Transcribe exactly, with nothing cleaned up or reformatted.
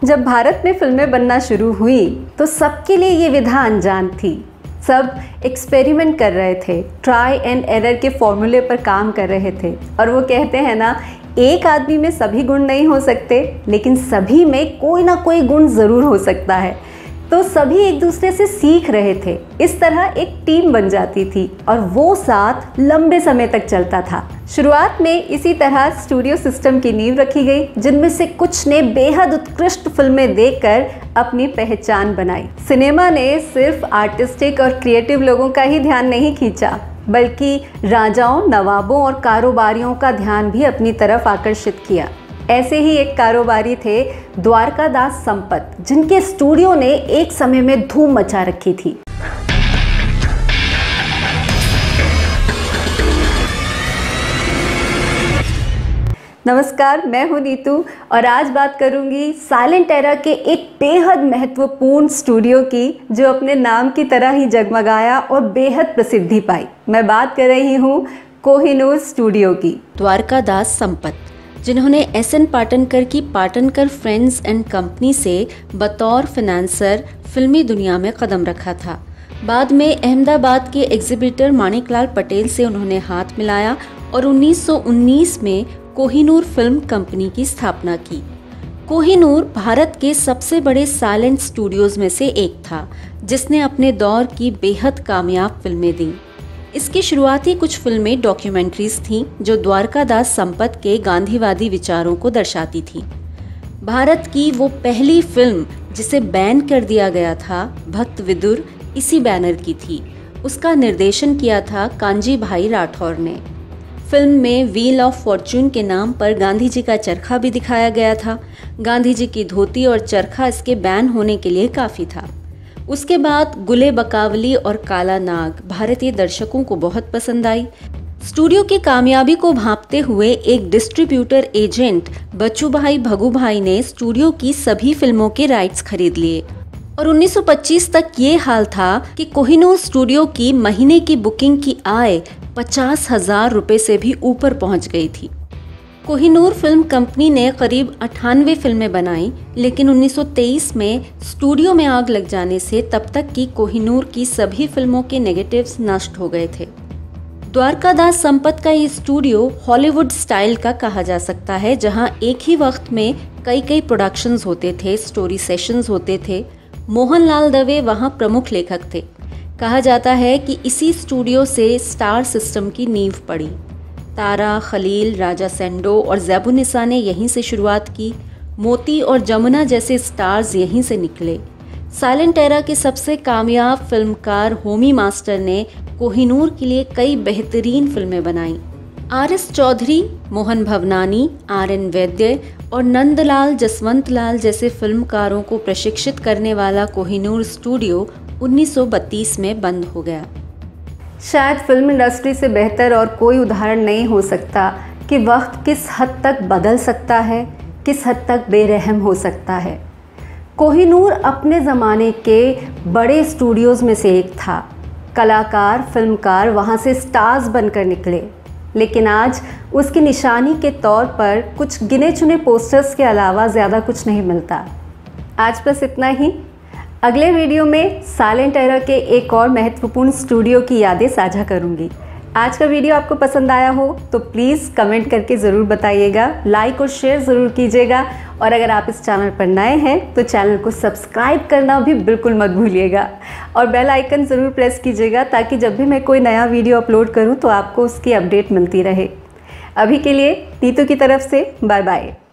जब भारत में फिल्में बनना शुरू हुई तो सबके लिए ये विधा अनजान थी। सब एक्सपेरिमेंट कर रहे थे, ट्राई एंड एरर के फॉर्मूले पर काम कर रहे थे। और वो कहते हैं ना, एक आदमी में सभी गुण नहीं हो सकते, लेकिन सभी में कोई ना कोई गुण ज़रूर हो सकता है। तो सभी एक दूसरे से सीख रहे थे। इस तरह एक टीम बन जाती थी और वो साथ लंबे समय तक चलता था। शुरुआत में इसी तरह स्टूडियो सिस्टम की नींव रखी गई, जिनमें से कुछ ने बेहद उत्कृष्ट फिल्में देखकर अपनी पहचान बनाई। सिनेमा ने सिर्फ आर्टिस्टिक और क्रिएटिव लोगों का ही ध्यान नहीं खींचा, बल्कि राजाओं, नवाबों और कारोबारियों का ध्यान भी अपनी तरफ आकर्षित किया। ऐसे ही एक कारोबारी थे द्वारकादास संपत, जिनके स्टूडियो ने एक समय में धूम मचा रखी थी। नमस्कार, मैं हूं नीतू और आज बात करूंगी साइलेंट एरा के एक बेहद महत्वपूर्ण स्टूडियो की, जो अपने नाम की तरह ही जगमगाया और बेहद प्रसिद्धि पाई। मैं बात कर रही हूं कोहिनूर स्टूडियो की। द्वारकादास संपत, जिन्होंने एस एन पाटनकर की पाटनकर फ्रेंड्स एंड कंपनी से बतौर फाइनेंसर फिल्मी दुनिया में कदम रखा था। बाद में अहमदाबाद के एग्जीबिटर माणिकलाल पटेल से उन्होंने हाथ मिलाया और उन्नीस सौ उन्नीस में कोहिनूर फिल्म कंपनी की स्थापना की। कोहिनूर भारत के सबसे बड़े साइलेंट स्टूडियोज में से एक था, जिसने अपने दौर की बेहद कामयाब फिल्में दी। इसकी शुरुआती कुछ फिल्में डॉक्यूमेंट्रीज थीं, जो द्वारकादास संपत के गांधीवादी विचारों को दर्शाती थीं। भारत की वो पहली फिल्म जिसे बैन कर दिया गया था, भक्त विदुर, इसी बैनर की थी। उसका निर्देशन किया था कांजी भाई राठौर ने। फिल्म में व्हील ऑफ फॉर्चून के नाम पर गांधी जी का चरखा भी दिखाया गया था। गांधी जी की धोती और चरखा इसके बैन होने के लिए काफ़ी था। उसके बाद गुले बकावली और काला नाग भारतीय दर्शकों को बहुत पसंद आई। स्टूडियो की कामयाबी को भांपते हुए एक डिस्ट्रीब्यूटर एजेंट बच्चू भाई भगू भाई ने स्टूडियो की सभी फिल्मों के राइट्स खरीद लिए और उन्नीस सौ पच्चीस तक ये हाल था कि कोहिनूर स्टूडियो की महीने की बुकिंग की आय पचास हजार रुपये से भी ऊपर पहुंच गई थी। कोहिनूर फिल्म कंपनी ने करीब अट्ठानवे फिल्में बनाई, लेकिन उन्नीस सौ तेईस में स्टूडियो में आग लग जाने से तब तक की कोहिनूर की सभी फिल्मों के नेगेटिव्स नष्ट हो गए थे। द्वारकादास संपत का ये स्टूडियो हॉलीवुड स्टाइल का कहा जा सकता है, जहां एक ही वक्त में कई कई प्रोडक्शंस होते थे, स्टोरी सेशंस होते थे। मोहनलाल दवे वहां प्रमुख लेखक थे। कहा जाता है कि इसी स्टूडियो से स्टार सिस्टम की नींव पड़ी। तारा, खलील, राजा सेंडो और ज़ैबुन्निसा ने यहीं से शुरुआत की। मोती और जमुना जैसे स्टार्स यहीं से निकले। साइलेंट एरा के सबसे कामयाब फिल्मकार होमी मास्टर ने कोहिनूर के लिए कई बेहतरीन फिल्में बनाई। R S Chaudhary, Mohan Bhavnani, R N Vaidya और नंदलाल जसवंतलाल जैसे फिल्मकारों को प्रशिक्षित करने वाला कोहिनूर स्टूडियो उन्नीस सौ बत्तीस में बंद हो गया। शायद फिल्म इंडस्ट्री से बेहतर और कोई उदाहरण नहीं हो सकता कि वक्त किस हद तक बदल सकता है, किस हद तक बेरहम हो सकता है। कोहिनूर अपने ज़माने के बड़े स्टूडियोज़ में से एक था। कलाकार, फिल्मकार वहाँ से स्टार्स बनकर निकले, लेकिन आज उसकी निशानी के तौर पर कुछ गिने चुने पोस्टर्स के अलावा ज़्यादा कुछ नहीं मिलता। आज बस इतना ही। अगले वीडियो में साइलेंट एरा के एक और महत्वपूर्ण स्टूडियो की यादें साझा करूंगी। आज का वीडियो आपको पसंद आया हो तो प्लीज़ कमेंट करके ज़रूर बताइएगा, लाइक और शेयर ज़रूर कीजिएगा और अगर आप इस चैनल पर नए हैं तो चैनल को सब्सक्राइब करना भी बिल्कुल मत भूलिएगा और बेल आइकन ज़रूर प्रेस कीजिएगा, ताकि जब भी मैं कोई नया वीडियो अपलोड करूँ तो आपको उसकी अपडेट मिलती रहे। अभी के लिए नीतू की तरफ से बाय बाय।